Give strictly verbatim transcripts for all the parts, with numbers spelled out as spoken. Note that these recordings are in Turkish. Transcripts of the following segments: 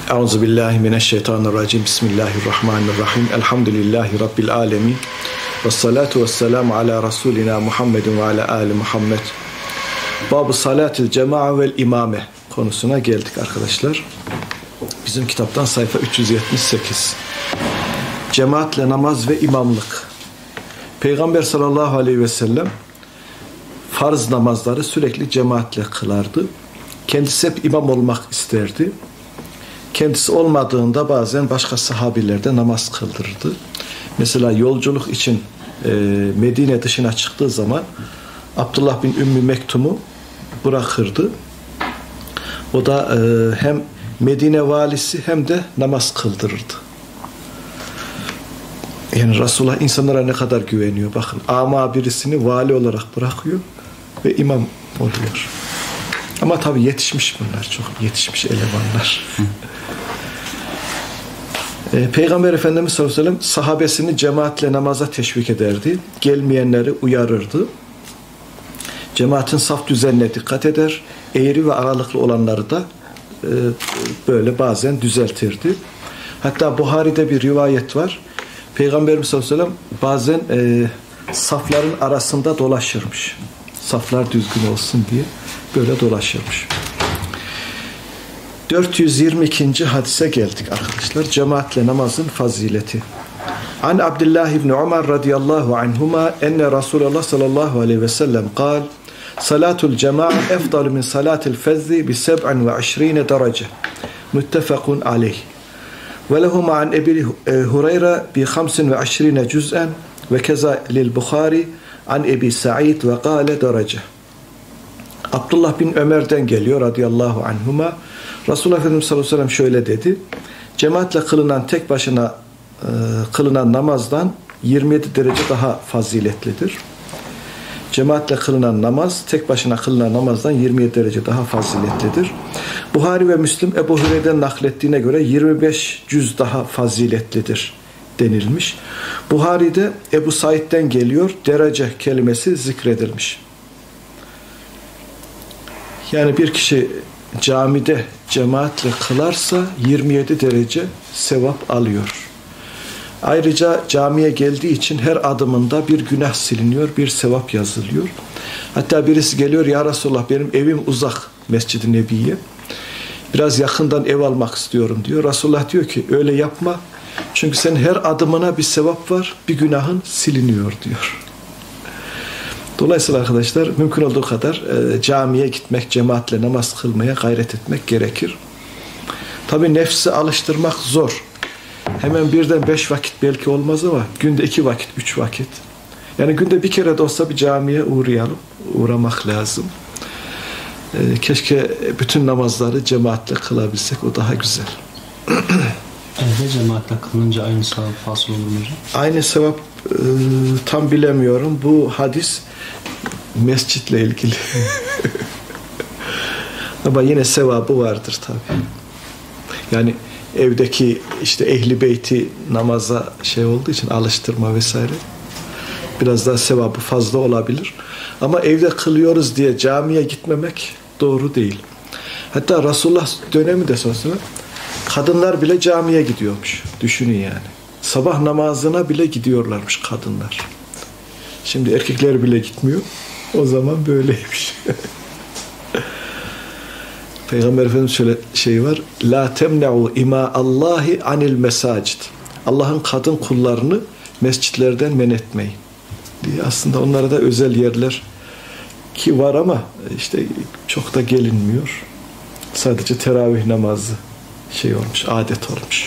Euzubillahimineşşeytanirracim. Bismillahirrahmanirrahim. Elhamdülillahi Rabbil alemin. Vessalatu vesselamu ala Resulina Muhammedin ve ala ali Muhammed. Bab-ı salatil cema'a vel imame konusuna geldik arkadaşlar. Bizim kitaptan sayfa üç yüz yetmiş sekiz. Cemaatle namaz ve imamlık. Peygamber sallallahu aleyhi ve sellem farz namazları sürekli cemaatle kılardı. Kendisi hep imam olmak isterdi. Kendisi olmadığında bazen başka sahabilerde namaz kıldırırdı. Mesela yolculuk için e, Medine dışına çıktığı zaman Abdullah bin Ümmü Mektum'u bırakırdı. O da e, hem Medine valisi hem de namaz kıldırırdı. Yani Resulullah insanlara ne kadar güveniyor. Bakın, ama birisini vali olarak bırakıyor ve imam oluyor. Ama tabii yetişmiş bunlar. Çok yetişmiş elemanlar. e, Peygamber Efendimiz sallallahu aleyhi ve sellem sahabesini cemaatle namaza teşvik ederdi. Gelmeyenleri uyarırdı. Cemaatin saf düzenine dikkat eder. Eğri ve aralıklı olanları da e, böyle bazen düzeltirdi. Hatta Buhari'de bir rivayet var. Peygamberimiz sallallahu aleyhi ve sellem bazen e, safların arasında dolaşırmış. Saflar düzgün olsun diye böyle dolaşırmış. dört yüz yirmi ikinci hadise geldik arkadaşlar. Cemaatle namazın fazileti. An Abdullah ibn Umar radıyallahu anhuma enne Resulullah sallallahu aleyhi ve sellem kal salatul cema'a efdal min salatil fezzi bi seb'in ve işrine derece muttefakun aleyh ve lehuma an Ebi Hureyre bi khamsin ve işrine cüz'en ve keza lil Bukhari an Ebi Sa'id ve kâle derece. Abdullah bin Ömer'den geliyor radıyallahu anhuma. Resulullah Efendimiz sallallahu aleyhi ve sellem şöyle dedi. Cemaatle kılınan tek başına e, kılınan namazdan yirmi yedi derece daha faziletlidir. Cemaatle kılınan namaz tek başına kılınan namazdan yirmi yedi derece daha faziletlidir. Buhari ve Müslim Ebu Hureyre'den naklettiğine göre yirmi beş cüz daha faziletlidir denilmiş. Buhari'de Ebu Said'den geliyor. Derece kelimesi zikredilmiş. Yani bir kişi camide cemaatle kılarsa yirmi yedi derece sevap alıyor. Ayrıca camiye geldiği için her adımında bir günah siliniyor, bir sevap yazılıyor. Hatta birisi geliyor, ya Resulullah benim evim uzak Mescid-i Nebi'ye. Biraz yakından ev almak istiyorum diyor. Resulullah diyor ki öyle yapma. Çünkü senin her adımına bir sevap var, bir günahın siliniyor diyor. Dolayısıyla arkadaşlar mümkün olduğu kadar e, camiye gitmek, cemaatle namaz kılmaya gayret etmek gerekir. Tabii nefsi alıştırmak zor. Hemen birden beş vakit belki olmaz ama günde iki vakit, üç vakit. Yani günde bir kere de olsa bir camiye uğrayalım, uğramak lazım. E, keşke bütün namazları cemaatle kılabilsek, o daha güzel. Evde cemaatle kılınca aynı sevap hasıl olur mu hocam? Aynı sevap e, tam bilemiyorum. Bu hadis mescitle ilgili. Ama yine sevabı vardır tabii. Yani evdeki işte ehli beyti namaza şey olduğu için alıştırma vesaire biraz daha sevabı fazla olabilir. Ama evde kılıyoruz diye camiye gitmemek doğru değil. Hatta Resulullah dönemi de sonra kadınlar bile camiye gidiyormuş. Düşünün yani. Sabah namazına bile gidiyorlarmış kadınlar. Şimdi erkekler bile gitmiyor. O zaman böyleymiş. Peygamber Efendimiz şöyle şey var. La temne'u ima Allahi anil mesacid. Allah'ın kadın kullarını mescitlerden men etmeyin diye. Aslında onlara da özel yerler ki var ama işte çok da gelinmiyor. Sadece teravih namazı şey olmuş, adet olmuş.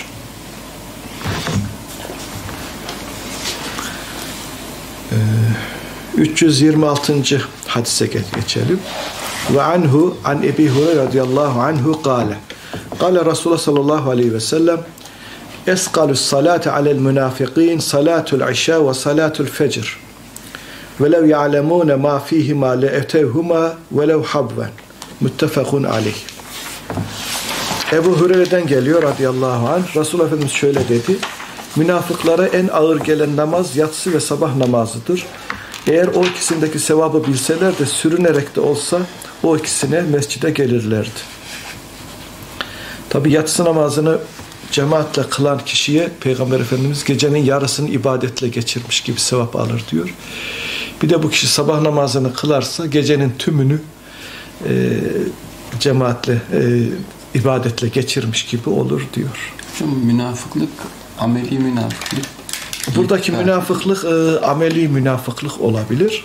Ee, üç yüz yirmi altıncı hadise geçelim. Ve anhu an Ebi Hureyre radıyallahu anhu kâle. Kâle Resulullah sallallahu aleyhi ve sellem eskalus salate alel münafiqin salatul işâ ve salatul fecr. Ve lev ya'lemûne mâ fîhimâ le'etevhumâ ve lev habven. Muttefakun aleyh. Ebu Hureyre'den geliyor radıyallahu anh. Resulullah Efendimiz şöyle dedi. Münafıklara en ağır gelen namaz yatsı ve sabah namazıdır. Eğer o ikisindeki sevabı bilseler de sürünerek de olsa o ikisine mescide gelirlerdi. Tabi yatsı namazını cemaatle kılan kişiye Peygamber Efendimiz gecenin yarısını ibadetle geçirmiş gibi sevap alır diyor. Bir de bu kişi sabah namazını kılarsa gecenin tümünü e, cemaatle e, ibadetle geçirmiş gibi olur diyor. Münafıklık, ameli münafıklık. Buradaki münafıklık e, ameli münafıklık olabilir.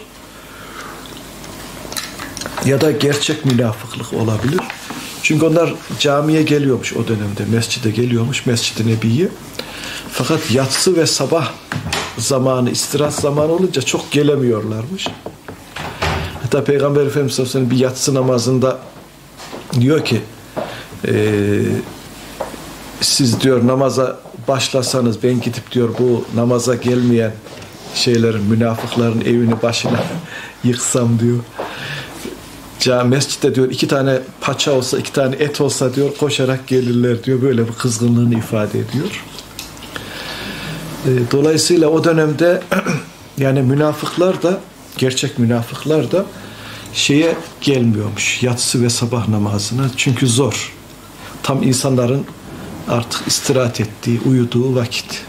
Ya da gerçek münafıklık olabilir. Çünkü onlar camiye geliyormuş o dönemde. Mescide geliyormuş, Mescid-i Nebi'ye. Fakat yatsı ve sabah zamanı, istirahat zamanı olunca çok gelemiyorlarmış. Hatta Peygamber Efendimiz sallallahu aleyhi ve sellem bir yatsı namazında diyor ki e, siz diyor namaza başlasanız ben gidip diyor bu namaza gelmeyen şeylerin, münafıkların evini başına yıksam diyor. Mescitte diyor iki tane paça olsa, iki tane et olsa diyor koşarak gelirler diyor. Böyle bir kızgınlığını ifade ediyor. Dolayısıyla o dönemde yani münafıklar da, gerçek münafıklar da şeye gelmiyormuş. Yatsı ve sabah namazına. Çünkü zor. Tam insanların artık istirahat ettiği, uyuduğu vakit.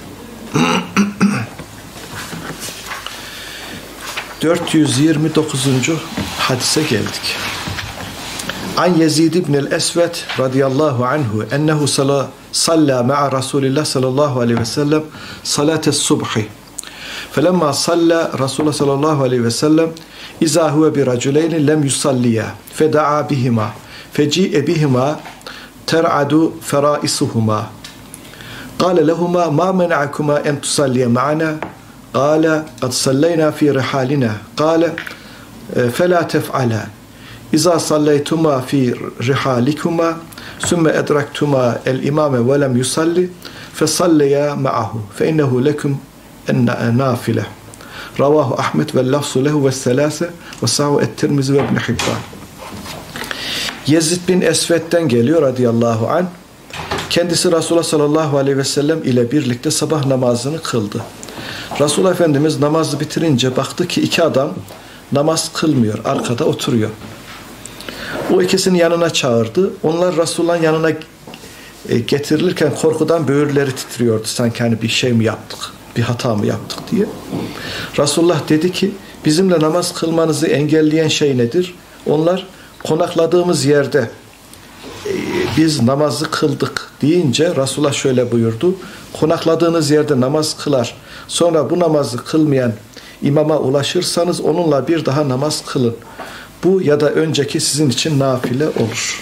dört yüz yirmi dokuzuncu hadise geldik. An Yezid ibn el-Esved radıyallahu anhu ennehu salla ma'a Resulillah sallallahu aleyhi ve sellem salates subhi. Felemma salla Resulullah sallallahu aleyhi ve sellem iza huve bi raculeyni lem yusalliya feda'a bihima feci'e bihima ter'adu feraisuhuma. Qala lehuma ma mena'akuma en tusalliya ma'ana? قال قد صلينا في رحالنا قال فلا تفعلا إذا صليتما في رحالكما ثم أدركتما الإمام ولم يصلي فصليا معه فإنه لكم النافلة رواه أحمد واللفظ له والثلاثة وصححه الترمذي وابن حبان. Yezid bin Esved'den geliyor radıyallahu anh. Kendisi Resulullah sallallahu aleyhi ve sellem ile birlikte sabah namazını kıldı. Resulullah Efendimiz namazı bitirince baktı ki iki adam namaz kılmıyor. Arkada oturuyor. O ikisini yanına çağırdı. Onlar Resulullah'ın yanına getirilirken korkudan böğürleri titriyordu. Sanki hani bir şey mi yaptık? Bir hata mı yaptık diye. Resulullah dedi ki bizimle namaz kılmanızı engelleyen şey nedir? Onlar konakladığımız yerde biz namazı kıldık deyince Resulullah şöyle buyurdu. Konakladığınız yerde namaz kılar. Sonra bu namazı kılmayan imama ulaşırsanız onunla bir daha namaz kılın. Bu ya da önceki sizin için nafile olur.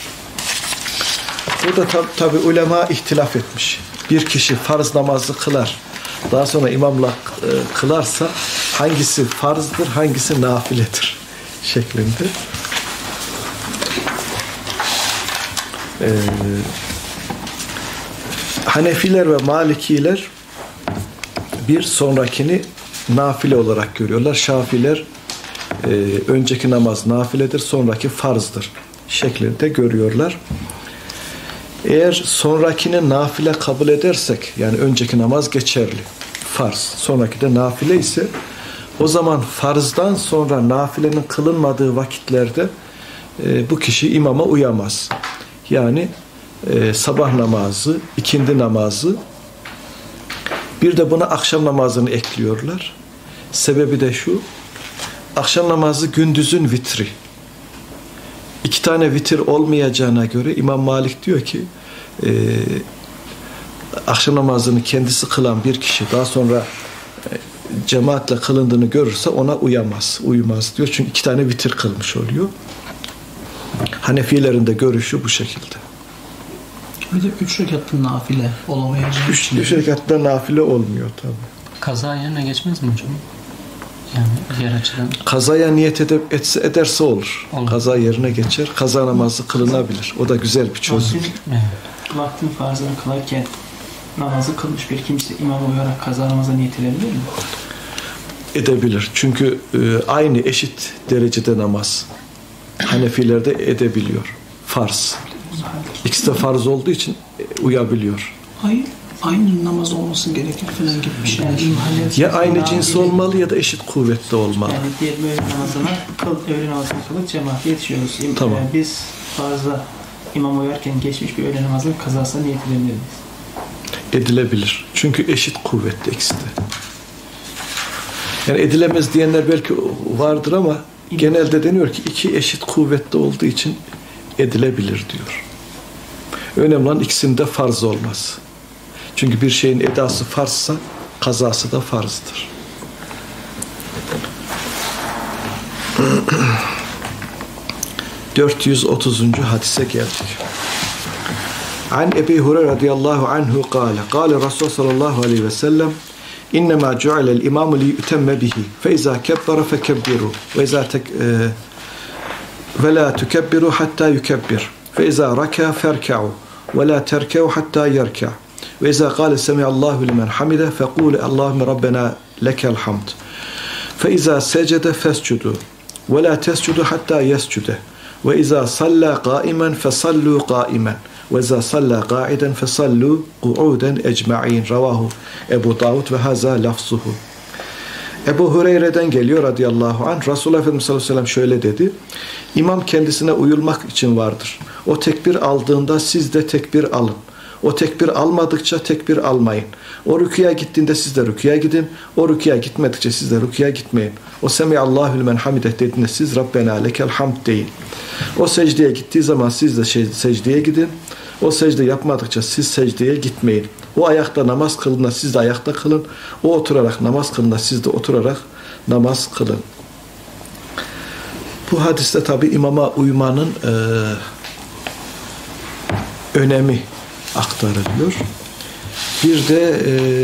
Burada tabi, tabi ulema ihtilaf etmiş. Bir kişi farz namazı kılar. Daha sonra imamla e, kılarsa hangisi farzdır, hangisi nafiledir şeklinde. Ee, Hanefiler ve Malikiler bir sonrakini nafile olarak görüyorlar. Şafiler e, önceki namaz nafiledir, sonraki farzdır şeklinde görüyorlar. Eğer sonrakini nafile kabul edersek, yani önceki namaz geçerli, farz, sonraki de nafile ise o zaman farzdan sonra nafilenin kılınmadığı vakitlerde e, bu kişi imama uyamaz. Yani e, sabah namazı, ikindi namazı, bir de buna akşam namazını ekliyorlar. Sebebi de şu, akşam namazı gündüzün vitri. İki tane vitir olmayacağına göre İmam Malik diyor ki e, akşam namazını kendisi kılan bir kişi daha sonra e, cemaatle kılındığını görürse ona uyamaz, uyumaz diyor. Çünkü iki tane vitir kılmış oluyor. Hanefilerin de görüşü bu şekilde. Bir de üç rekatta nafile olamayacağı üç, için. Üç rekatta nafile olmuyor tabi. Kaza yerine geçmez mi hocam? Yani diğer açıdan. Kazaya niyet ede, etse, ederse olur. olur. Kaza yerine geçer. Kaza namazı kılınabilir. O da güzel bir çözüm. Evet. Vaktin farzını kılarken namazı kılmış bir kimse imama uyarak kaza namaza niyet edebilir mi? Edebilir. Çünkü e, aynı eşit derecede namaz. Hanefiler de edebiliyor. Farz. İkisi de farz olduğu için uyabiliyor. Hayır. Aynı namaz olması gerekir falan gibi bir şey. Yani ya aynı cins olmalı ya da eşit kuvvetli olmalı. Yani diyelim öğle namazına kıl, öğle namazına kılıp cemaate yetişiyoruz. Tamam. Yani biz fazla imam uyarken geçmiş bir öğle namazının kazasına niyet edebilir miyiz? Edilebilir. Çünkü eşit kuvvetli ikisi de. Yani edilemez diyenler belki vardır ama genelde deniyor ki iki eşit kuvvetli olduğu için edilebilir diyor. Önemli olan ikisinin de farz olmaz. Çünkü bir şeyin edası farzsa kazası da farzdır. dört yüz otuzuncu hadise geldik. An Ebi Hureyre radıyallahu anhu kâle kâle Resulullah sallallahu aleyhi ve sellem İnnemâ cu'ilel imâmu li yütemme bihi fe izâ kebbere fekebbiru ve izâ tek ve lâ tükebbiru hattâ yükebbir fe izâ rakâ ferka'u ve lâ terke'u hattâ yerka ve izâ kâle semi'allâhu limen hamide fekûle Allahümme Rabbena lekel hamd fe izâ secede fescudu ve lâ tescudu hattâ yescude ve izâ sallâ qâimen fesallû qâimen ve izâ sallâ qâiden fesallû qu'ûden ecma'in ravahu Ebu Davud ve hazâ lafzuhu. Ebu Hureyre'den geliyor radıyallahu anh. Resulullah Efendimiz sallallahu aleyhi ve sellem şöyle dedi. İmam kendisine uyulmak için vardır. O tekbir aldığında siz de tekbir alın. O tekbir almadıkça tekbir almayın. O rüküye gittiğinde siz de rüküye gidin. O rüküye gitmedikçe siz de rüküye gitmeyin. O semi'allahu limen hamide dediğinde siz Rabbena lekel hamd deyin. O secdeye gittiği zaman siz de secdeye gidin. O secde yapmadıkça siz secdeye gitmeyin. O ayakta namaz kılında siz de ayakta kılın. O oturarak namaz kılında siz de oturarak namaz kılın. Bu hadiste tabi imama uymanın e, önemi aktarılıyor. Bir de e,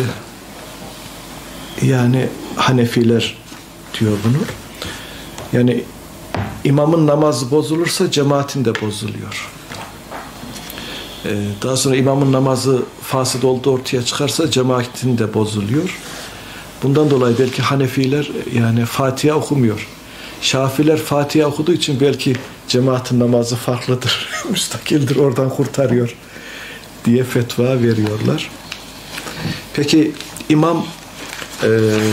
yani Hanefiler diyor bunu. Yani imamın namazı bozulursa cemaatin de bozuluyor. E, daha sonra imamın namazı fasit olduğu ortaya çıkarsa cemaatin de bozuluyor. Bundan dolayı belki Hanefiler yani Fatiha okumuyor. Şafiler Fatiha okuduğu için belki cemaatin namazı farklıdır. Müstakildir, oradan kurtarıyor diye fetva veriyorlar. Peki imam e,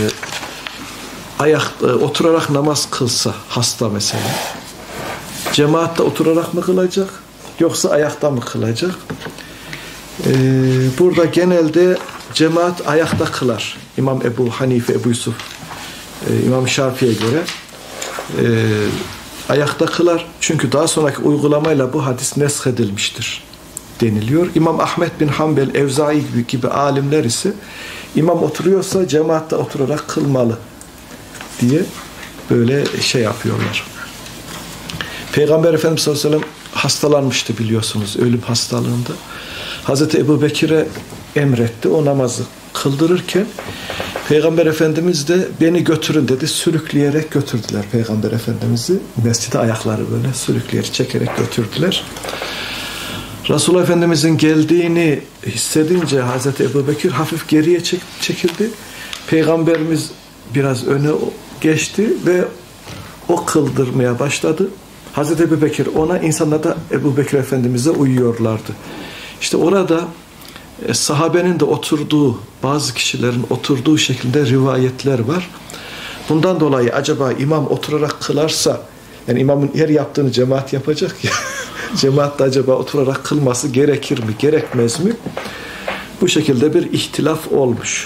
ayak e, oturarak namaz kılsa hasta mesela cemaatte oturarak mı kılacak yoksa ayakta mı kılacak? E, burada genelde cemaat ayakta kılar. İmam Ebu Hanife, Ebu Yusuf, e, İmam Şafii'ye göre e, ayakta kılar. Çünkü daha sonraki uygulamayla bu hadis nesk edilmiştir deniliyor. İmam Ahmed bin Hanbel, Evzai gibi, gibi alimler ise imam oturuyorsa cemaatte oturarak kılmalı diye böyle şey yapıyorlar. Peygamber Efendimiz sallallahu aleyhi ve sellem hastalanmıştı biliyorsunuz, ölüm hastalığında. Hazreti Ebu Bekir'e emretti. O namazı kıldırırken Peygamber Efendimiz de beni götürün dedi. Sürükleyerek götürdüler Peygamber Efendimiz'i. Mescide ayakları böyle sürükleyerek, çekerek götürdüler. Resulullah Efendimiz'in geldiğini hissedince Hazreti Ebu Bekir hafif geriye çek, çekildi. Peygamberimiz biraz öne geçti ve o kıldırmaya başladı. Hazreti Ebu Bekir ona, insanlar da Ebu Bekir Efendimiz'e uyuyorlardı. İşte orada e, sahabenin de oturduğu, bazı kişilerin oturduğu şekilde rivayetler var. Bundan dolayı acaba imam oturarak kılarsa, yani imamın her yaptığını cemaat yapacak ya, cemaat da acaba oturarak kılması gerekir mi, gerekmez mi? Bu şekilde bir ihtilaf olmuş.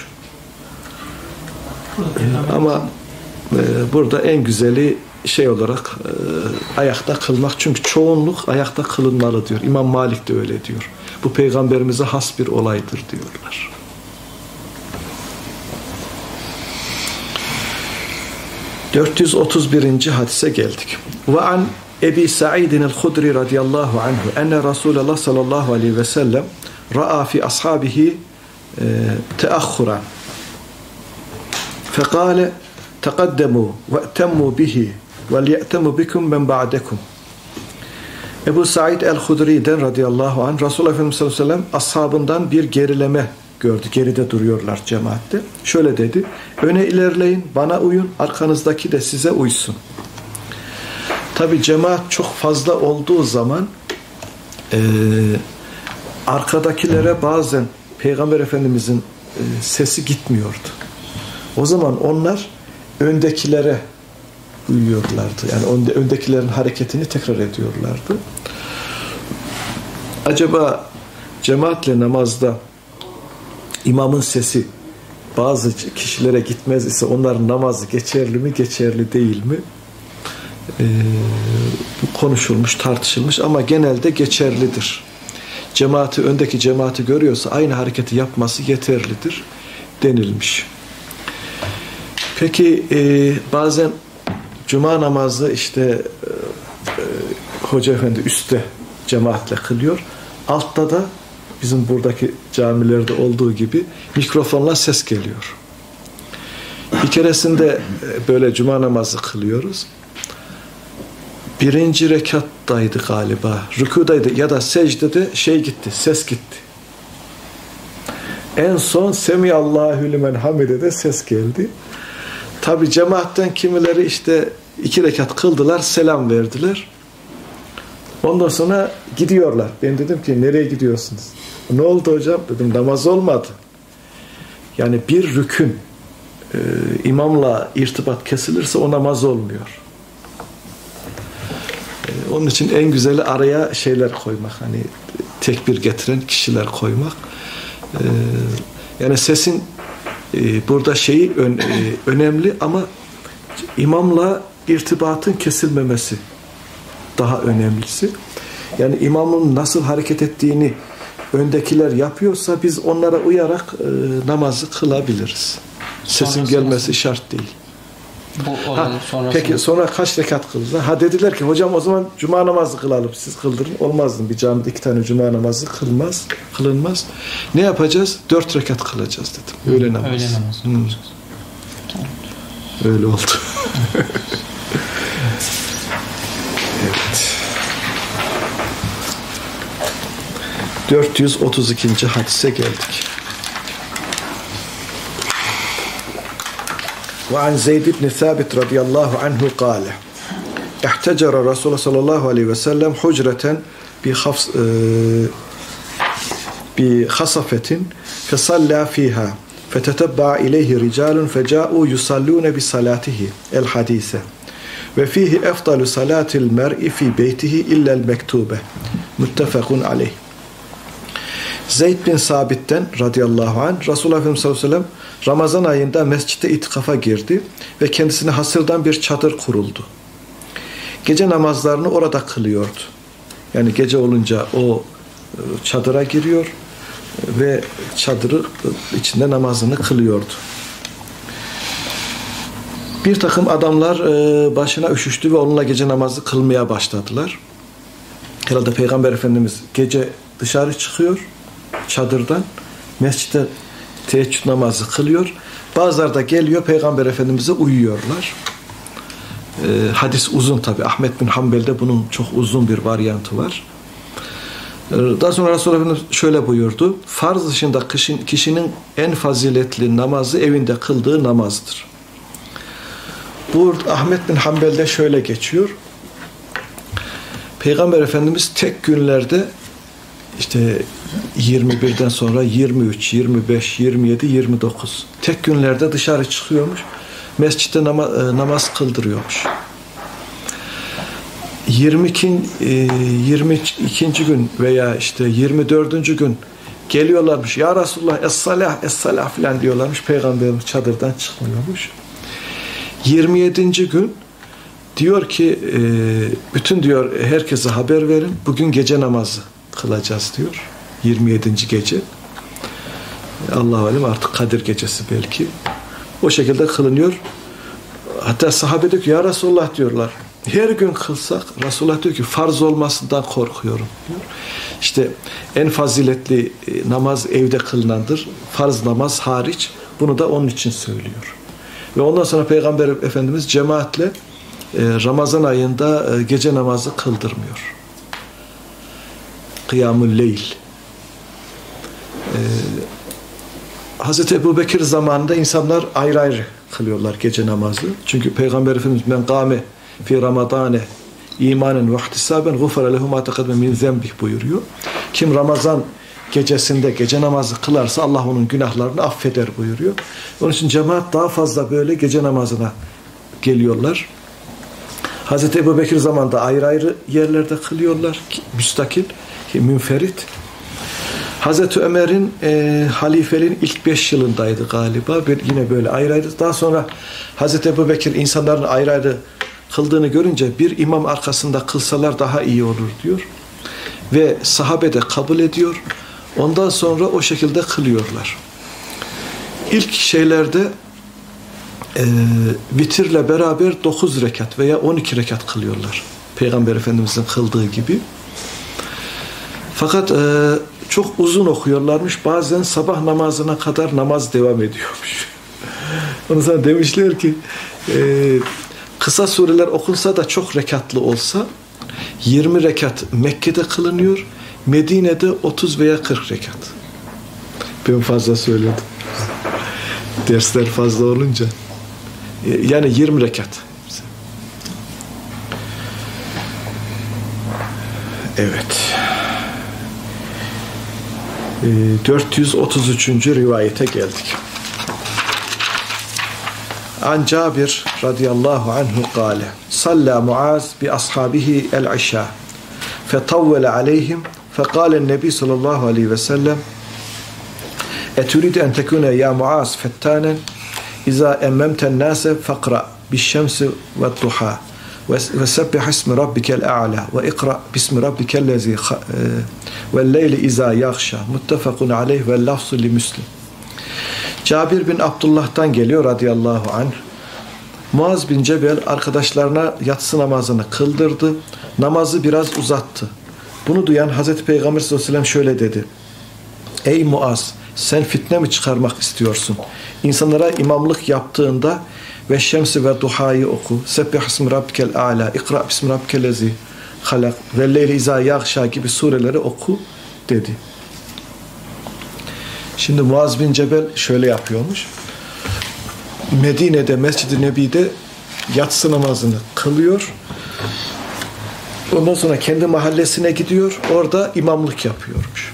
E, ama e, burada en güzeli şey olarak e, ayakta kılmak. Çünkü çoğunluk ayakta kılınmalı diyor. İmam Malik de öyle diyor. Bu peygamberimize has bir olaydır diyorlar. dört yüz otuz birinci hadise geldik. Ve an Ebi Sa'idin el-Hudri radıyallahu anhu enne Resulullah sallallahu aleyhi ve sellem ra'a fi ashabihi teahhuran fekale teqaddemu ve temmu bihi ve li'temu bikum men ba'dekum. Ebu Sa'id el-Hudri'den radıyallahu anh Resulullah Efendimiz sallallahu aleyhi ve sellem ashabından bir gerileme gördü. Geride duruyorlar cemaatte. Şöyle dedi. Öne ilerleyin, bana uyun, arkanızdaki de size uysun. Tabi cemaat çok fazla olduğu zaman e, arkadakilere bazen Peygamber Efendimizin e, sesi gitmiyordu. O zaman onlar öndekilere uyuyorlardı. Yani öndekilerin hareketini tekrar ediyorlardı. acaba cemaatle namazda imamın sesi bazı kişilere gitmez ise onların namazı geçerli mi, geçerli değil mi? Ee, bu konuşulmuş, tartışılmış ama genelde geçerlidir. Cemaati, öndeki cemaati görüyorsa aynı hareketi yapması yeterlidir denilmiş. Peki e, bazen cuma namazı işte e, e, hoca efendi üstte cemaatle kılıyor. Altta da bizim buradaki camilerde olduğu gibi mikrofonla ses geliyor. Bir keresinde böyle cuma namazı kılıyoruz. Birinci rekattaydı galiba. Rükudaydı ya da secdede şey gitti, ses gitti. En son Semiyallahu limen hamide'de ses geldi. Tabi cemaatten kimileri işte iki rekat kıldılar, selam verdiler. Ondan sonra gidiyorlar. Ben dedim ki nereye gidiyorsunuz? Ne oldu hocam? Dedim namaz olmadı. Yani bir rükün e, imamla irtibat kesilirse o namaz olmuyor. E, onun için en güzeli araya şeyler koymak. Hani tekbir getiren kişiler koymak. E, yani sesin e, burada şeyi ön, e, önemli ama imamla irtibatın kesilmemesi daha önemlisi. Yani imamın nasıl hareket ettiğini öndekiler yapıyorsa biz onlara uyarak e, namazı kılabiliriz. Sesin sonrası gelmesi nasıl? Şart değil. Bu ha, peki sonra kaç rekat kıldılar? Ha dediler ki hocam o zaman cuma namazı kılalım. Siz kıldırın. Olmaz mı? Bir camide iki tane cuma namazı kılmaz, kılınmaz. Ne yapacağız? Dört rekat kılacağız dedim. Öğle namazı. Öğle namazı hmm. Tamam. Öyle oldu. Evet. dört yüz otuz ikinci hadise geldik. Ve an Zeyd ibn Thabit radıyallahu anhu kâle İhtecere Resulullah sallallahu aleyhi ve sellem hucreten bi khasafetin fesalla fiha fetetebba ileyhi ricalun feca'u yusallune bi salatihi el hadise ve fihi efdalu salatil mer'i fi beytihi illel mektube muttefakun aleyh. Zeyd bin Sabit'ten radıyallahu anh Resulullah Efendimiz sallallahu aleyhi ve sellem Ramazan ayında mescitte itikafa girdi ve kendisine hasırdan bir çadır kuruldu. Gece namazlarını orada kılıyordu. Yani gece olunca o çadıra giriyor ve çadırı içinde namazını kılıyordu. Bir takım adamlar başına üşüştü ve onunla gece namazı kılmaya başladılar. Herhalde Peygamber Efendimiz gece dışarı çıkıyor çadırdan mescitte teheccüd namazı kılıyor. Bazıları da geliyor Peygamber Efendimiz'e uyuyorlar. Ee, hadis uzun tabi. Ahmet bin Hanbel'de bunun çok uzun bir varyantı var. Ee, daha sonra Resulullah Efendimiz şöyle buyurdu. Farz dışında kişinin, kişinin en faziletli namazı evinde kıldığı namazdır. Bu Ahmet bin Hanbel'de şöyle geçiyor. Peygamber Efendimiz tek günlerde işte yirmi birden sonra yirmi üç, yirmi beş, yirmi yedi, yirmi dokuz tek günlerde dışarı çıkıyormuş. Mescitte nama, namaz kıldırıyormuş. yirmi iki, yirmi ikinci gün veya işte yirmi dördüncü gün geliyorlarmış. Ya Resulullah es-salah, es-salah filan diyorlarmış. Peygamberimiz çadırdan çıkmıyormuş. yirmi yedinci gün diyor ki bütün diyor herkese haber verin. Bugün gece namazı kılacağız diyor. yirmi yedinci gece. Allah-u Alem artık Kadir gecesi belki. O şekilde kılınıyor. Hatta sahabe diyor ki ya Resulullah diyorlar. Her gün kılsak Resulullah diyor ki farz olmasından korkuyorum diyor. İşte en faziletli namaz evde kılınandır. Farz namaz hariç. Bunu da onun için söylüyor. Ve ondan sonra Peygamber Efendimiz cemaatle Ramazan ayında gece namazı kıldırmıyor. Kıyamul Leyl. Ee, Hazreti Ebubekir zamanında insanlar ayrı ayrı kılıyorlar gece namazı. Çünkü Peygamber Efendimiz men kâme fi ramadane imanen ve ihtisaben gufere lehu ma taqaddeme min zenbih buyuruyor. Kim Ramazan gecesinde gece namazı kılarsa Allah onun günahlarını affeder buyuruyor. Onun için cemaat daha fazla böyle gece namazına geliyorlar. Hazreti Ebubekir zamanında ayrı ayrı yerlerde kılıyorlar müstakil. münferit. Hazreti Ömer'in e, halifeliğin ilk beş yılındaydı galiba. Bir, yine böyle ayrı ayrı. Daha sonra Hazreti Ebubekir insanların ayrı ayrı kıldığını görünce bir imam arkasında kılsalar daha iyi olur diyor. Ve sahabe de kabul ediyor. Ondan sonra o şekilde kılıyorlar. İlk şeylerde e, vitirle beraber dokuz rekat veya on iki rekat kılıyorlar. Peygamber Efendimiz'in kıldığı gibi. Fakat e, çok uzun okuyorlarmış. Bazen sabah namazına kadar namaz devam ediyormuş. Ondan sonra demişler ki e, kısa sureler okunsa da çok rekatlı olsa yirmi rekat Mekke'de kılınıyor. Medine'de otuz veya kırk rekat. Ben fazla söyledim. Dersler fazla olunca. Yani yirmi rekat. Evet. dört yüz otuz üçüncü rivayete geldik. An Cabir radıyallahu anhu kâle salla Muaz bi ashabihi el-işâ fetavvele aleyhim fekâlen nebi sallallahu aleyhi ve sellem eturidu en tekune ya Muaz fettanen iza emmemten nâse fekra bişşemsi ve duha ve sebbih ismi rabbikel a'la ve ikra bismi rabbikellezi ve leyli iza yaghşa muttefakun aleyh ve lafzu li Müslim. Cabir bin Abdullah'tan geliyor radıyallahu anh. Muaz bin Cebel arkadaşlarına yatsı namazını kıldırdı. Namazı biraz uzattı. Bunu duyan Hazreti Peygamber sallallahu aleyhi ve sellem şöyle dedi. Ey Muaz, sen fitne mi çıkarmak istiyorsun? İnsanlara imamlık yaptığında ve şemsi ve duhayı oku. Sebbih ismi rabbikel a'la, ikra bismi rabbikellezi halak ve leyli izâ yaghşâ gibi sureleri oku dedi. Şimdi Muaz bin Cebel şöyle yapıyormuş. Medine'de, Mescid-i Nebi'de yatsı namazını kılıyor. Ondan sonra kendi mahallesine gidiyor. Orada imamlık yapıyormuş.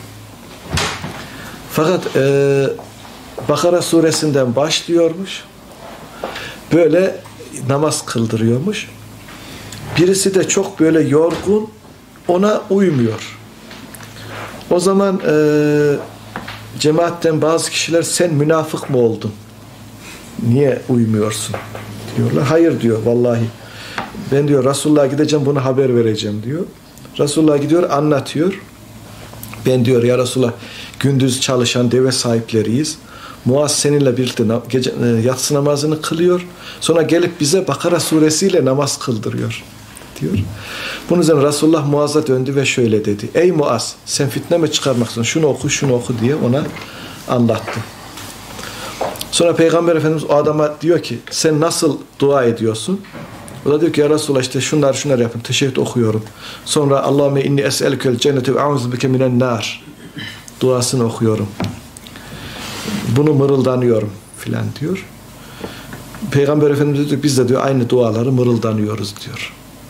Fakat e, Bakara suresinden başlıyormuş. Böyle namaz kıldırıyormuş. Birisi de çok böyle yorgun, ona uymuyor. O zaman e, cemaatten bazı kişiler sen münafık mı oldun? Niye uymuyorsun? Diyorlar. Hayır diyor vallahi. Ben diyor Resulullah'a gideceğim, bunu haber vereceğim diyor. Resulullah gidiyor anlatıyor. Ben diyor ya Resulullah gündüz çalışan deve sahipleriyiz. Muaz seninle birlikte gece, yatsı namazını kılıyor. Sonra gelip bize Bakara suresiyle namaz kıldırıyor diyor. Bunun üzerine Resulullah Muaz'a döndü ve şöyle dedi. Ey Muaz sen fitne mi çıkarmak istiyorsun? Şunu oku şunu oku diye ona anlattı. Sonra Peygamber Efendimiz o adama diyor ki sen nasıl dua ediyorsun? O da diyor ki ya Resulullah işte şunlar şunlar yapın. Teşehhüd okuyorum. Sonra Allahümme inni es'elükel cennete ve a'uzubike minen nar duasını okuyorum. Bunu mırıldanıyorum filan diyor. Peygamber Efendimiz diyor biz de diyor aynı duaları mırıldanıyoruz diyor.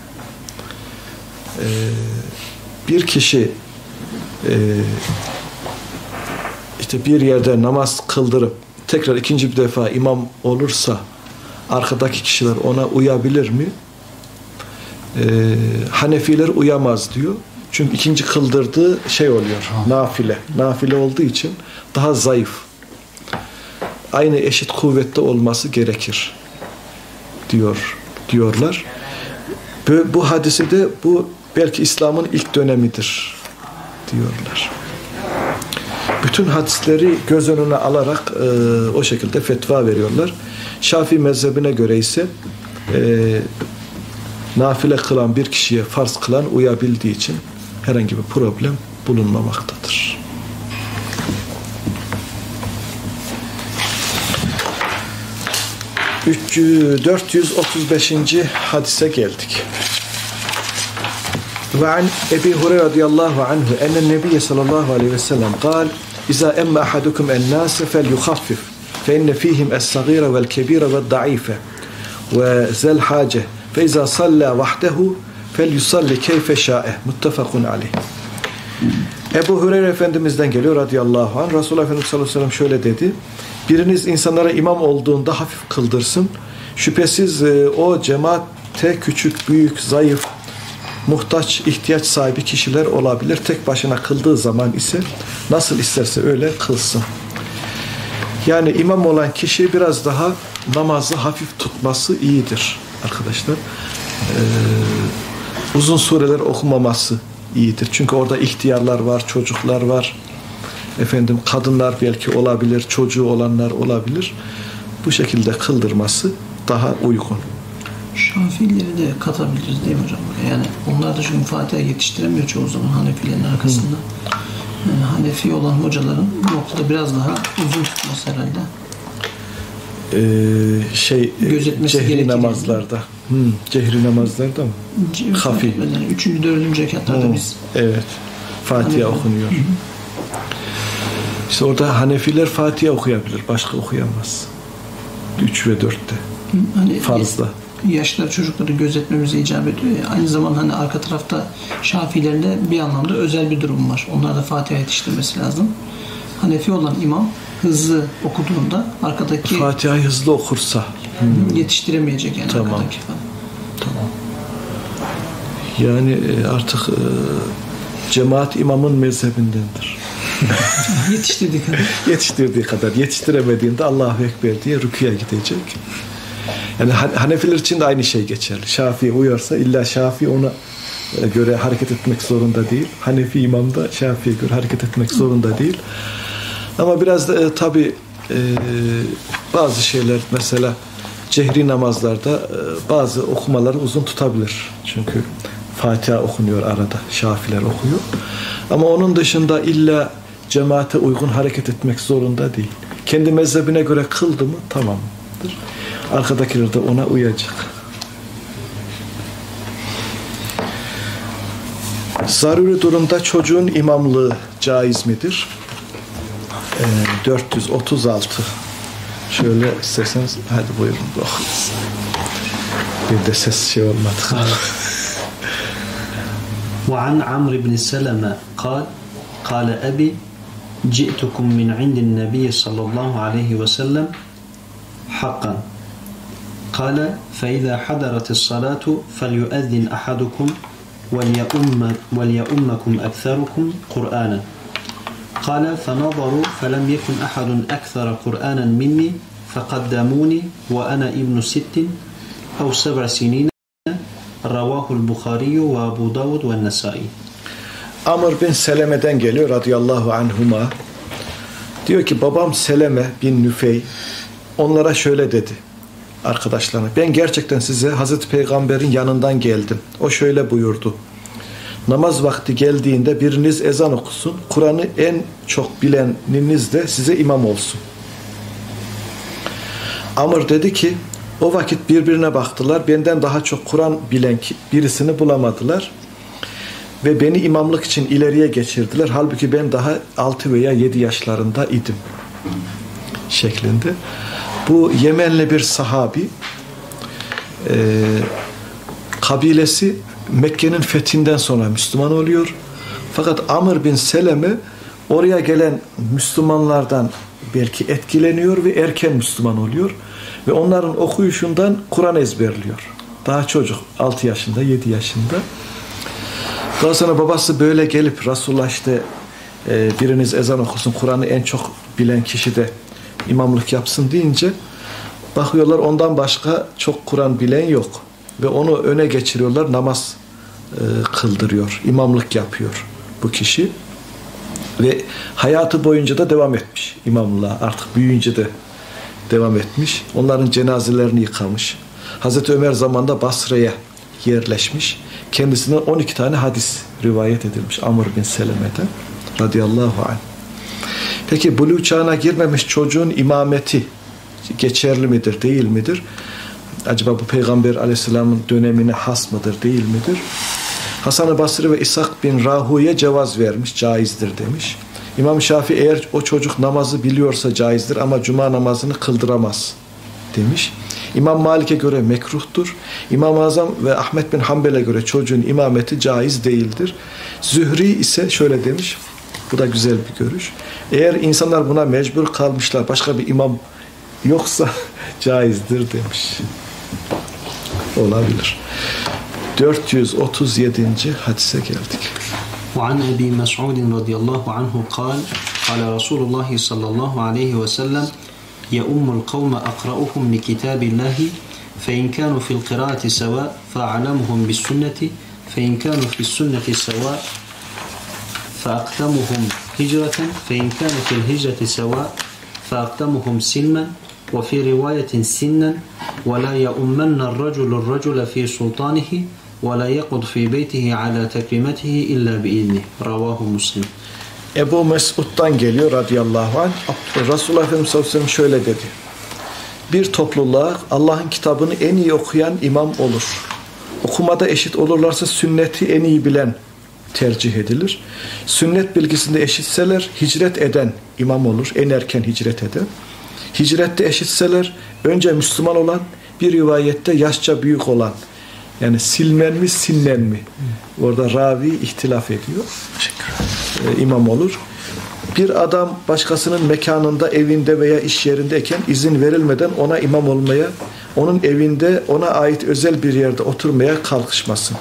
Ee, bir kişi e, işte bir yerde namaz kıldırıp tekrar ikinci bir defa imam olursa arkadaki kişiler ona uyabilir mi? Ee, Hanefiler uyamaz diyor. Çünkü ikinci kıldırdığı şey oluyor. Nafile. Nafile olduğu için daha zayıf. Aynı eşit kuvvette olması gerekir. Diyor. Diyorlar. Bu, bu hadisi de bu belki İslam'ın ilk dönemidir. Diyorlar. Bütün hadisleri göz önüne alarak e, o şekilde fetva veriyorlar. Şafii mezhebine göre ise e, nafile kılan bir kişiye farz kılan uyabildiği için herhangi bir problem bulunmamaktadır. dört yüz otuz beşinci hadise geldik. Ve an Ebi Hureyre radıyallahu anhu enne nebiye sallallahu aleyhi ve sellem kal İza emme ahadukum en-nâse fel-yukhaffif fe inne fîhim es-sagîre vel-kebîre ve'd-da'îfe ve zel-hâce fe izâ sallâ vahdehu fel-yusalli keyfe şâ'e muttefakun aleyh. Ebu Hureyre Efendimiz'den geliyor radıyallahu anh. Resulullah Efendimiz sallallahu aleyhi ve sellem şöyle dedi. Biriniz insanlara imam olduğunda hafif kıldırsın. Şüphesiz o cemaatte küçük, büyük, zayıf muhtaç, ihtiyaç sahibi kişiler olabilir. Tek başına kıldığı zaman ise nasıl isterse öyle kılsın. Yani imam olan kişi biraz daha namazı hafif tutması iyidir arkadaşlar. Ee, uzun sureler okumaması iyidir. Çünkü orada ihtiyarlar var, çocuklar var. Efendim kadınlar belki olabilir, çocuğu olanlar olabilir. Bu şekilde kıldırması daha uygun. Şafiileri de katabiliriz değil mi hocam? Yani onlar da çünkü Fatiha yetiştiremiyor çoğu zaman Hanefilerin arkasında. Yani Hanefi olan hocaların bu noktada biraz daha uzun tutması herhalde. Ee, şey Gözetmesi cehri namazlarda. Hmm, cehri namazlarda mı? C- Hafi. Yani üçüncü, dördüncü rekatlarda Hmm, biz evet. Fatiha Hanefi. okunuyor. Hı hı. İşte orada Hanefiler Fatiha okuyabilir. Başka okuyamaz. Üç ve dörtte. hani Farzda. Yaşlılar, çocukları gözetmemize icap ediyor ya. Aynı zamanda hani arka tarafta Şafiilerinde bir anlamda özel bir durum var. Onlar da Fatiha yetiştirmesi lazım. Hanefi olan imam hızlı okuduğunda arkadaki Fatiha'yı hızlı okursa hmm. yetiştiremeyecek yani tamam. arkadaki falan. Tamam. Yani artık e, cemaat imamın mezhebindendir. Yetiştirdiği kadar. Yetiştirdiği kadar. Yetiştiremediğinde Allahu Ekber diye rüküye gidecek. Yani Hanefiler için de aynı şey geçerli. Şafii uyarsa illa Şafii ona göre hareket etmek zorunda değil. Hanefi imam da Şafii'ye göre hareket etmek zorunda değil. Ama biraz da e, tabii e, bazı şeyler mesela cehri namazlarda e, bazı okumaları uzun tutabilir. Çünkü Fatiha okunuyor arada. Şafiler okuyor. Ama onun dışında illa cemaate uygun hareket etmek zorunda değil. Kendi mezhebine göre kıldı mı tamamdır. Arkadakiler de ona uyacak. Zaruri durumda çocuğun imamlığı caiz midir? Ee, dört yüz otuz altı. Şöyle isterseniz hadi buyurun okuyunuz. Bir de ses şey olmadı. وعن عمرو بن سلمة قال قال أبي جئتكم من عند النبي صلى الله عليه وسلم حقا قال فإذا حضرت الصلاة فليؤذن أحدكم وليؤم وليؤمكم أكثركم قرآنا قال فنظروا فلم يكن أحد أكثر قرآنا مني فقدموني وأنا ابن ست أو سبع سنين رواه البخاري وأبو داود والنسائي. Amr bin Seleme'den geliyor radıyallahu anhuma. Diyor ki babam Seleme bin Nüfey onlara şöyle dedi arkadaşlarına. Ben gerçekten size Hazreti Peygamber'in yanından geldim. O şöyle buyurdu. Namaz vakti geldiğinde biriniz ezan okusun. Kur'an'ı en çok bileniniz de size imam olsun. Amr dedi ki o vakit birbirine baktılar. Benden daha çok Kur'an bilen birisini bulamadılar. Ve beni imamlık için ileriye geçirdiler. Halbuki ben daha altı veya yedi yaşlarında idim. Şeklinde. Bu Yemenli bir sahabi e, kabilesi Mekke'nin fethinden sonra Müslüman oluyor. Fakat Amr bin Seleme oraya gelen Müslümanlardan belki etkileniyor ve erken Müslüman oluyor. Ve onların okuyuşundan Kur'an ezberliyor. Daha çocuk altı yaşında, yedi yaşında. Daha sonra babası böyle gelip Resulullah işte e, biriniz ezan okusun, Kur'an'ı en çok bilen kişi de imamlık yapsın deyince bakıyorlar ondan başka çok Kur'an bilen yok. Ve onu öne geçiriyorlar, namaz e, kıldırıyor, imamlık yapıyor bu kişi. Ve hayatı boyunca da devam etmiş imamlığa, artık büyüyünce de devam etmiş. Onların cenazelerini yıkamış. Hazreti Ömer zamanında Basra'ya yerleşmiş. Kendisinden on iki tane hadis rivayet edilmiş Amr bin Seleme'den radıyallahu anh. Peki buluğ çağına girmemiş çocuğun imameti geçerli midir, değil midir? Acaba bu Peygamber aleyhisselamın dönemine has mıdır, değil midir? Hasan-ı Basri ve İshak bin Rahu'ya cevaz vermiş, caizdir demiş. İmam Şafii eğer o çocuk namazı biliyorsa caizdir ama cuma namazını kıldıramaz demiş. İmam Malik'e göre mekruhtur. İmam-ı Azam ve Ahmet bin Hanbel'e göre çocuğun imameti caiz değildir. Zühri ise şöyle demiş, bu da güzel bir görüş. Eğer insanlar buna mecbur kalmışlar, başka bir imam yoksa caizdir demiş. Olabilir. dört yüz otuz yedinci hadise geldik. وعن أبي مسعود رضي الله عنه قال قال رسول الله صلى الله عليه وسلم يؤم القوم أقرأهم لكتاب الله فإن كانوا في القراءة سواء فأعلمهم بالسنة فإن كانوا في السنة سواء فأقدمهم هجرة فإن كانوا في الهجرة سواء فأقدمهم سلما وفي رواية سنا ولا يؤمن الرجل الرجل في سلطانه ولا يقض في بيته على تكريمته إلا بإذنه رواه مسلم. Ebu Mesud'dan geliyor radıyallahu anh. Resulullah Efendimiz sallallahu aleyhi ve sellem şöyle dedi. Bir topluluğa Allah'ın kitabını en iyi okuyan imam olur. Okumada eşit olurlarsa sünneti en iyi bilen tercih edilir. Sünnet bilgisinde eşitseler hicret eden imam olur. En erken hicret eden. Hicrette eşitseler önce Müslüman olan, bir rivayette yaşça büyük olan, yani silmen mi sinnen mi? Orada ravi ihtilaf ediyor. Ee, imam olur. Bir adam başkasının mekanında, evinde veya iş yerindeyken izin verilmeden ona imam olmaya, onun evinde ona ait özel bir yerde oturmaya kalkışmasın.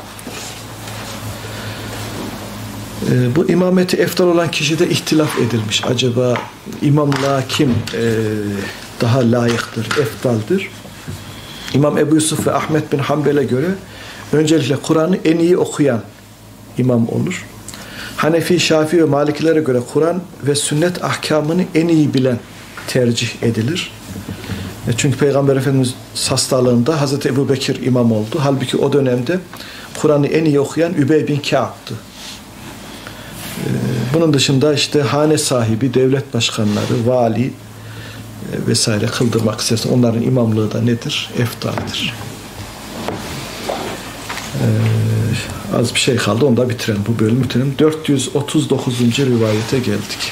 Ee, bu imameti eftal olan kişide ihtilaf edilmiş. Acaba imamlığa kim e, daha layıktır, eftaldir? İmam Ebu Yusuf ve Ahmet bin Hanbel'e göre öncelikle Kur'an'ı en iyi okuyan imam olur. Hanefi, Şafii ve Malikilere göre Kur'an ve sünnet ahkamını en iyi bilen tercih edilir. Çünkü Peygamber Efendimiz hastalığında Hazreti Ebu Bekir imam oldu. Halbuki o dönemde Kur'an'ı en iyi okuyan Übey bin Kâb'tı. Bunun dışında işte hane sahibi, devlet başkanları, vali vesaire kıldırmak istersen onların imamlığı da nedir? Eftaldir. Ee, az bir şey kaldı. Onu da bitirelim. Bu bölümü bitirelim. dört yüz otuz dokuzuncu rivayete geldik.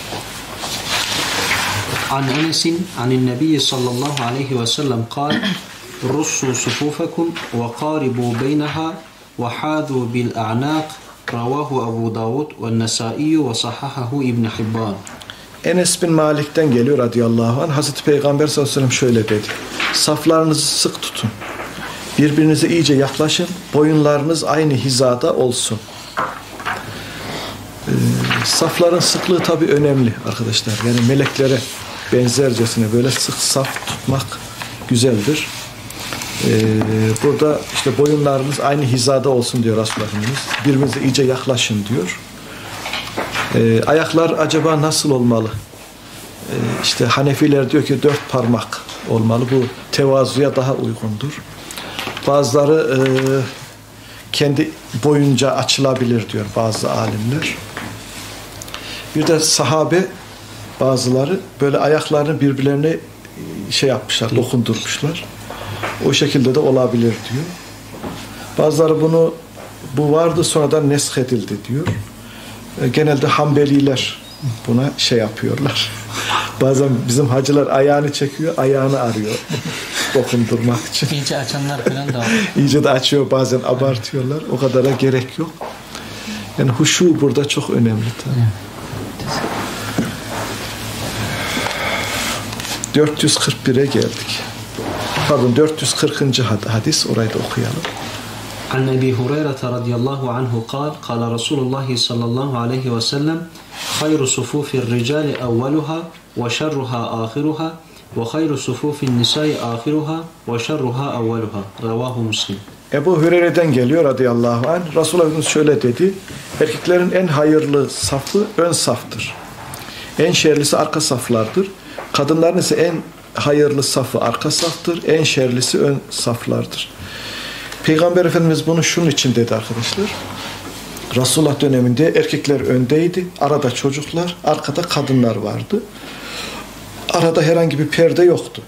An Enes'in anin Nebi sallallahu aleyhi ve sellem kal Russu sufufekum ve qaribu beynaha ve hadu bil a'naq ravahu Abu Davud ve Nesai ve sahahahu İbn Hibban. Enes bin Malik'ten geliyor radıyallahu anh. Hazreti Peygamber sallallahu aleyhi ve sellem şöyle dedi. Saflarınızı sık tutun. Birbirinize iyice yaklaşın. Boyunlarınız aynı hizada olsun. Ee, safların sıklığı tabii önemli arkadaşlar. Yani meleklere benzercesine böyle sık saf tutmak güzeldir. Ee, burada işte boyunlarınız aynı hizada olsun diyor Resulullah Efendimiz. Birbirinize iyice yaklaşın diyor. Ee, ayaklar acaba nasıl olmalı? Ee, işte Hanefiler diyor ki dört parmak olmalı. Bu tevazuya daha uygundur. Bazıları e, kendi boyunca açılabilir diyor bazı alimler. Bir de sahabe bazıları böyle ayaklarını birbirlerine şey yapmışlar, dokundurmuşlar. O şekilde de olabilir diyor. Bazıları bunu bu vardı sonradan nesk edildi diyor. Genelde Hanbeliler buna şey yapıyorlar. Bazen bizim hacılar ayağını çekiyor, ayağını arıyor dokundurmak için. İyice açanlar falan da var. İyice de açıyor, bazen abartıyorlar. O kadara gerek yok. Yani huşu burada çok önemli tabii. dört yüz kırk bire geldik. Pardon, dört yüz kırkıncı hadis, orayı da okuyalım. An Ebi Hureyre radıyallahu anhu kal, kal Resulullah sallallahu aleyhi ve sellem hayru sufufir ricali evveluha ve şerruha ahiruha ve hayru sufufin nisai ahiruha ve şerruha evveluha. Ravahu Muslim. Ebu Hureyre'den geliyor radıyallahu anh. Resulullah Efendimiz şöyle dedi. Erkeklerin en hayırlı safı ön saftır. En şerlisi arka saflardır. Kadınların ise en hayırlı safı arka saftır. En şerlisi ön saflardır. Peygamber Efendimiz bunu şunun için dedi arkadaşlar. Resulullah döneminde erkekler öndeydi. Arada çocuklar, arkada kadınlar vardı. Arada herhangi bir perde yoktu.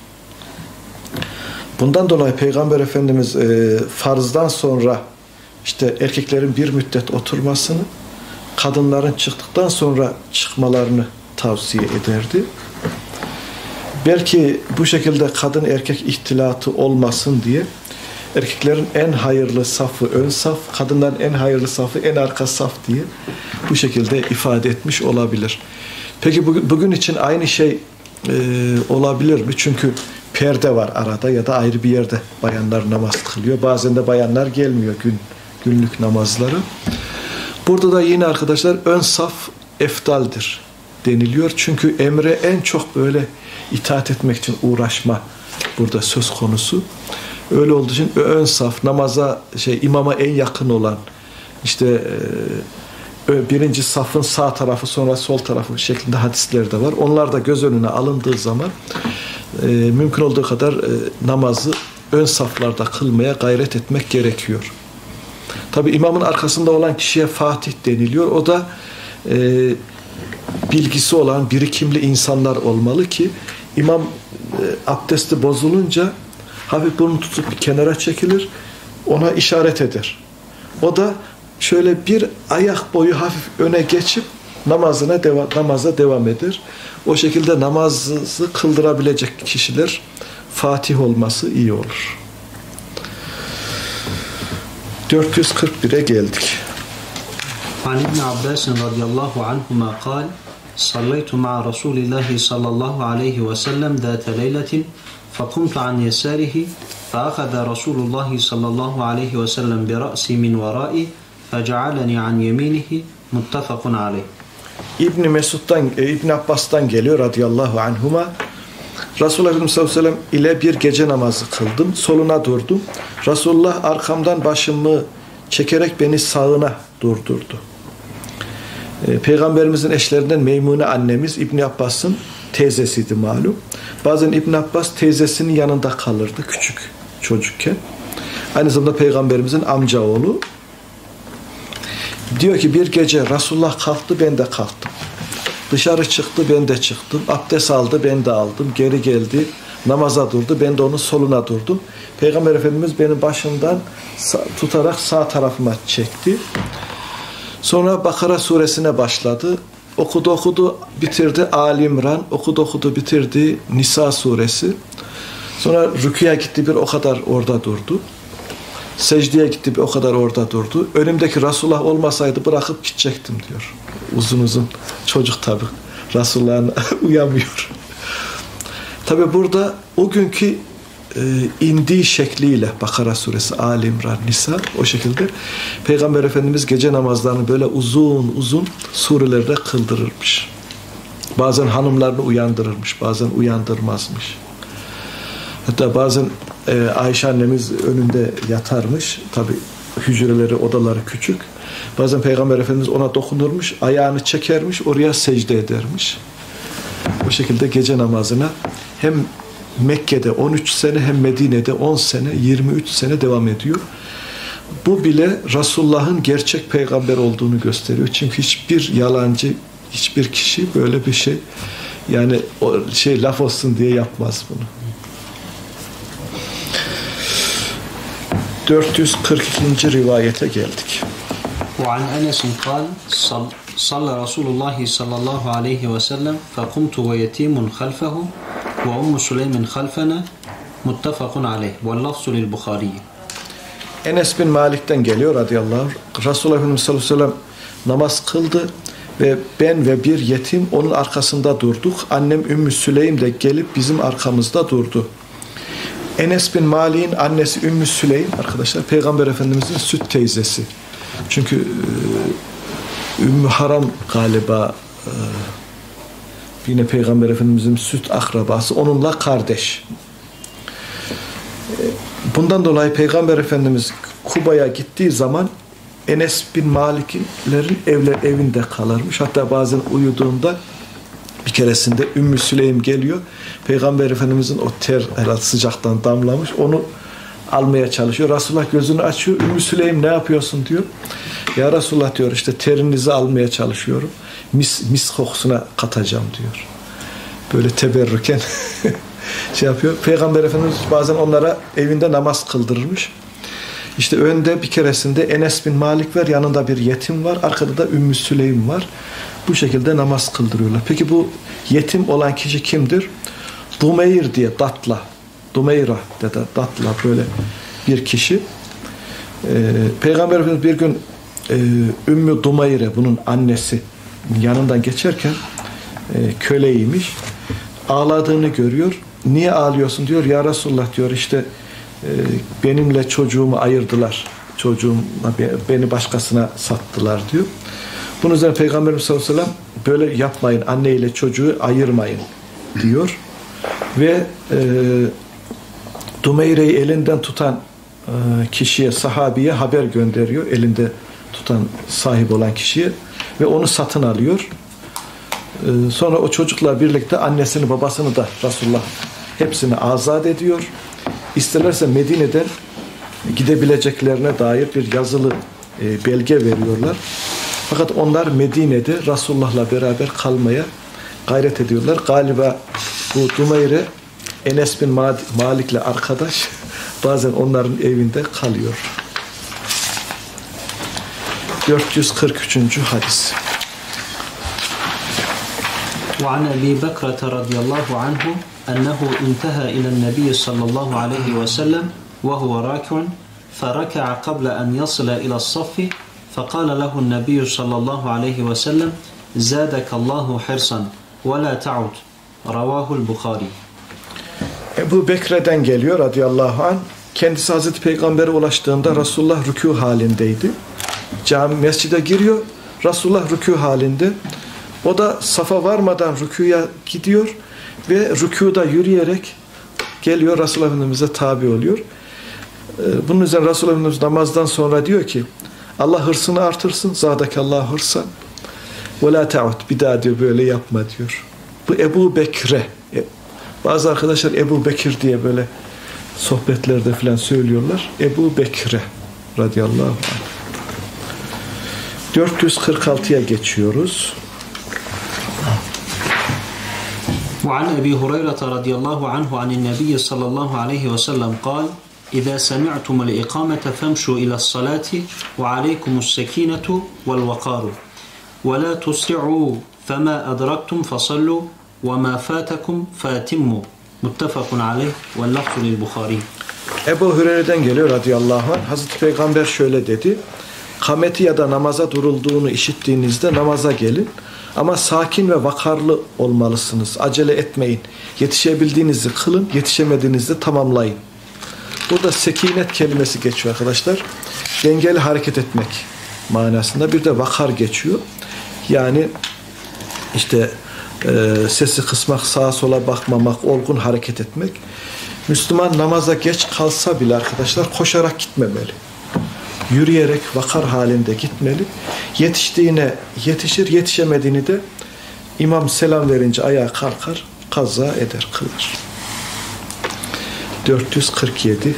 Bundan dolayı Peygamber Efendimiz e, farzdan sonra işte erkeklerin bir müddet oturmasını, kadınların çıktıktan sonra çıkmalarını tavsiye ederdi. Belki bu şekilde kadın erkek ihtilatı olmasın diye erkeklerin en hayırlı safı ön saf, kadınların en hayırlı safı en arka saf diye bu şekilde ifade etmiş olabilir. Peki bugün, bugün için aynı şey e, olabilir mi? Çünkü perde var arada ya da ayrı bir yerde bayanlar namaz kılıyor. Bazen de bayanlar gelmiyor gün günlük namazları. Burada da yine arkadaşlar ön saf eftaldir deniliyor. Çünkü emre en çok böyle itaat etmek için uğraşma burada söz konusu. Öyle olduğu için ön saf, namaza şey imama en yakın olan, işte e, birinci safın sağ tarafı sonra sol tarafı şeklinde hadisler de var. Onlar da göz önüne alındığı zaman e, mümkün olduğu kadar e, namazı ön saflarda kılmaya gayret etmek gerekiyor. Tabi imamın arkasında olan kişiye fatih deniliyor. O da e, bilgisi olan, birikimli insanlar olmalı ki imam e, abdesti bozulunca hafif bunu tutup bir kenara çekilir, ona işaret eder. O da şöyle bir ayak boyu hafif öne geçip namazına deva, namaza devam eder. O şekilde namazı kıldırabilecek kişiler fatih olması iyi olur. dört yüz kırk bire geldik. An İbn Abbas radıyallahu anhuma kal sallaytu ma'a Rasulillahi sallallahu aleyhi ve sellem zâte leyletin فقمت عن يساره فأخذ رسول الله صلى الله عليه وسلم برأسي من ورائي فجعلني عن يمينه متفق عليه. İbn Mesud'dan, İbn Abbas'tan geliyor radıyallahu anhuma. Resulullah sallallahu aleyhi ve sellem ile bir gece namazı kıldım. Soluna durdum. Resulullah arkamdan başımı çekerek beni sağına durdurdu. Peygamberimizin eşlerinden Meymune annemiz İbn Abbas'ın teyzesiydi malum. Bazen İbn Abbas teyzesinin yanında kalırdı küçük çocukken. Aynı zamanda Peygamberimizin amca oğlu. Diyor ki bir gece Resulullah kalktı, ben de kalktım. Dışarı çıktı, ben de çıktım. Abdest aldı, ben de aldım. Geri geldi, namaza durdu. Ben de onun soluna durdum. Peygamber Efendimiz benim başımdan tutarak sağ tarafıma çekti. Sonra Bakara suresine başladı. Okudu okudu bitirdi Ali İmran, okudu okudu bitirdi Nisa suresi. Sonra rüküye gitti, bir o kadar orada durdu. Secdeye gitti, bir o kadar orada durdu. Önümdeki Resulullah olmasaydı bırakıp gidecektim diyor. Uzun uzun çocuk tabi. Resulullah'ın uyamıyor. Tabi burada o günkü e, indiği şekliyle Bakara suresi, Ali İmran, Nisa o şekilde Peygamber Efendimiz gece namazlarını böyle uzun uzun surelerde kıldırırmış. Bazen hanımlarını uyandırırmış, bazen uyandırmazmış. Hatta bazen e, Ayşe annemiz önünde yatarmış. Tabi hücreleri, odaları küçük. Bazen Peygamber Efendimiz ona dokunurmuş, ayağını çekermiş, oraya secde edermiş. O şekilde gece namazına hem Mekke'de on üç sene hem Medine'de on sene, yirmi üç sene devam ediyor. Bu bile Resulullah'ın gerçek peygamber olduğunu gösteriyor. Çünkü hiçbir yalancı, hiçbir kişi böyle bir şey, yani o şey laf olsun diye yapmaz bunu. dört yüz kırk ikinci rivayete geldik. وعن أنس قال صلى رسول الله صلى الله عليه وسلم فقمت ويتيم خلفه وأم سليم خلفنا متفق عليه واللفظ للبخاري. Enes bin Malik'ten geliyor radıyallahu anh. Resulullah Efendimiz sallallahu aleyhi ve sellem namaz kıldı ve ben ve bir yetim onun arkasında durduk. Annem Ümmü Süleym de gelip bizim arkamızda durdu. Enes bin Malik'in annesi Ümmü Süleym arkadaşlar Peygamber Efendimizin süt teyzesi. Çünkü e, Ümmü Haram galiba e, yine Peygamber Efendimizin süt akrabası, onunla kardeş. E, bundan dolayı Peygamber Efendimiz Kuba'ya gittiği zaman Enes bin Malik'lerin evler evinde kalırmış. Hatta bazen uyuduğunda bir keresinde Ümmü Süleym geliyor. Peygamber Efendimizin o ter herhalde sıcaktan damlamış. Onu almaya çalışıyor. Resulullah gözünü açıyor. Ümmü Süleym ne yapıyorsun diyor. Ya Resulullah diyor işte terinizi almaya çalışıyorum. Mis, mis kokusuna katacağım diyor. Böyle teberrüken şey yapıyor. Peygamber Efendimiz bazen onlara evinde namaz kıldırırmış. İşte önde bir keresinde Enes bin Malik var. Yanında bir yetim var. Arkada da Ümmü Süleym var. Bu şekilde namaz kıldırıyorlar. Peki bu yetim olan kişi kimdir? Dumeyr diye datla. Dumeyra ya da datla böyle bir kişi. Ee, Peygamber Efendimiz bir gün e, Ümmü Dumeyre bunun annesi yanından geçerken e, köleymiş. Ağladığını görüyor. Niye ağlıyorsun diyor. Ya Resulullah diyor işte e, benimle çocuğumu ayırdılar. çocuğum beni başkasına sattılar diyor. Bunun üzerine Peygamberimiz sallallahu aleyhi ve sellem böyle yapmayın, anne ile çocuğu ayırmayın diyor. Ve e, Dumeyre'yi elinden tutan e, kişiye, sahabiye haber gönderiyor. Elinde tutan, sahip olan kişiye ve onu satın alıyor. E, sonra o çocukla birlikte annesini, babasını da Resulullah hepsini azat ediyor. İsterlerse Medine'den gidebileceklerine dair bir yazılı e, belge veriyorlar. Fakat onlar Medine'de Resulullah'la beraber kalmaya gayret ediyorlar. Galiba bu Dumeyre Enes bin Malik'le arkadaş, bazen onların evinde kalıyor. dört yüz kırk üçüncü hadis. وعن أبي بكرة رضي الله عنه أنه انتهى إلى النبي صلى الله عليه وسلم وهو راكع فركع قبل أن يصل إلى الصف فقال له النبي صلى الله عليه وسلم زادك الله حرصا ولا تعد رواه البخاري. Ebu Bekre'den geliyor radıyallahu anh. Kendisi Hazreti Peygamber'e ulaştığında Resulullah rükû halindeydi. Cami mescide giriyor. Resulullah rükû halinde. O da safa varmadan rükûya gidiyor ve rükûda yürüyerek geliyor, Resulullah Efendimiz'e tabi oluyor. Bunun üzerine Resulullah Efendimiz namazdan sonra diyor ki Allah hırsını artırsın, zâdekallahu hırsan ve lâ te'ud, bir daha diyor böyle yapma diyor. Bu Ebu Bekre. Bazı arkadaşlar Ebu Bekir diye böyle sohbetlerde falan söylüyorlar. Ebu Bekre radıyallahu anh. dört yüz kırk altıya geçiyoruz. وعن أبي هريرة رضي الله عنه عن النبي صلى الله عليه وسلم قال إذا سمعتم الإقامة فامشوا إلى الصلاة وعليكم السكينة والوقار ولا تسرعوا فما أدركتم فصلوا وما فاتكم فاتموا متفق عليه واللفظ للبخاري. Ebu Hureyre'den geliyor radıyallahu anh. Hazreti Peygamber şöyle dedi. Kameti ya da namaza durulduğunu işittiğinizde namaza gelin. Ama sakin ve vakarlı olmalısınız. Acele etmeyin. Yetişebildiğinizi kılın, yetişemediğinizde tamamlayın. Burada sekinet kelimesi geçiyor arkadaşlar. Dengeli hareket etmek manasında. Bir de vakar geçiyor. Yani işte e, sesi kısmak, sağa sola bakmamak, olgun hareket etmek. Müslüman namaza geç kalsa bile arkadaşlar koşarak gitmemeli. Yürüyerek vakar halinde gitmeli. Yetiştiğine yetişir, yetişemediğini de imam selam verince ayağa kalkar, kaza eder, kılar. dört yüz kırk yedi.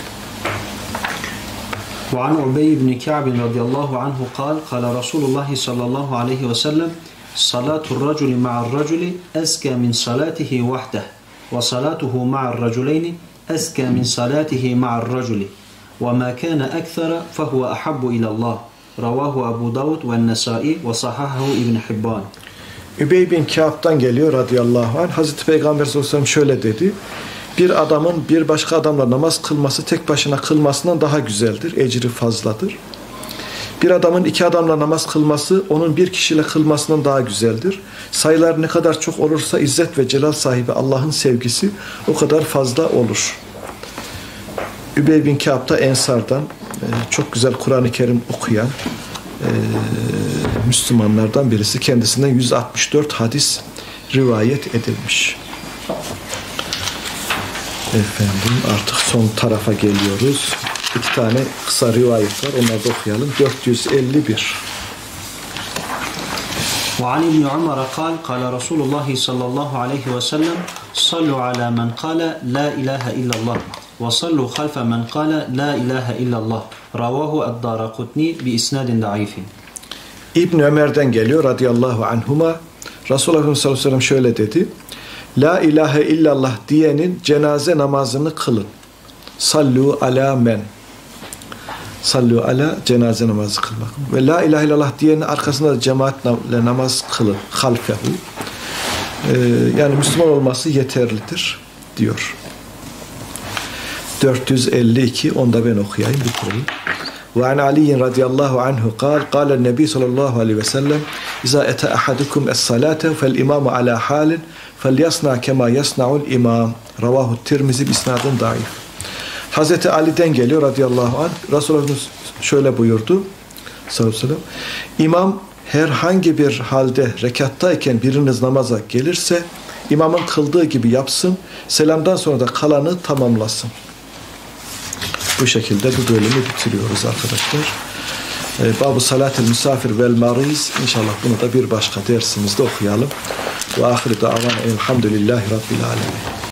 وعن أبي بن كعب رضي الله عنه قال قال رسول الله صلى الله عليه وسلم صلاة الرجل مع الرجل أزكى من صلاته وحده وصلاته مع الرجلين أزكى من صلاته مع الرجل وما كان أكثر فهو أحب إلى الله رواه أبو داود والنسائي وصححه ابن حبان. Übey bin Kâb'dan geliyor radıyallahu anh. Hazreti Peygamber sallallahu aleyhi ve sellem şöyle dedi. Bir adamın bir başka adamla namaz kılması tek başına kılmasından daha güzeldir. Ecri fazladır. Bir adamın iki adamla namaz kılması onun bir kişiyle kılmasından daha güzeldir. Sayılar ne kadar çok olursa izzet ve celal sahibi Allah'ın sevgisi o kadar fazla olur. Übey bin Kâb da Ensar'dan çok güzel Kur'an-ı Kerim okuyan Müslümanlardan birisi. Kendisinden yüz altmış dört hadis rivayet edilmiş. Efendim artık son tarafa geliyoruz. İki tane kısa rivayet var. Onları da okuyalım. dört yüz elli bir. وعن ابن عمر قال قال رسول الله صلى الله عليه وسلم صلوا على من قال لا إله إلا الله وصلوا خلف من قال لا إله إلا الله رواه الدارقطني بإسناد ضعيف. İbn Ömer'den geliyor radıyallahu anhuma. Resulullah sallallahu aleyhi ve sellem şöyle dedi. La ilahe illallah diyenin cenaze namazını kılın. Sallu ala men. Sallu ala cenaze namazı kılmak. Ve la ilahe illallah diyenin arkasında da cemaatle namaz kılın. Halfehu. Ee, yani Müslüman olması yeterlidir diyor. dört yüz elli iki. Onu da ben okuyayım, bitireyim. Ve an Ali radıyallahu anhu kal, kâle nebi sallallahu aleyhi ve sellem İzâ ete ahadukum es-salâte fel imâmu alâ hâlin fel yasna kema yasna'ul imam. Ravahu Tirmizi bisnadın daif. Hazreti Ali'den geliyor radıyallahu anh. Resulullah şöyle buyurdu sallallahu aleyhi ve sellem. İmam herhangi bir halde rekattayken biriniz namaza gelirse imamın kıldığı gibi yapsın. Selamdan sonra da kalanı tamamlasın. Bu şekilde bu bölümü bitiriyoruz arkadaşlar. Bab-ı salatil misafir vel mariz. İnşallah bunu da bir başka dersimizde okuyalım. Ve ahire davana elhamdülillahi rabbil alemin.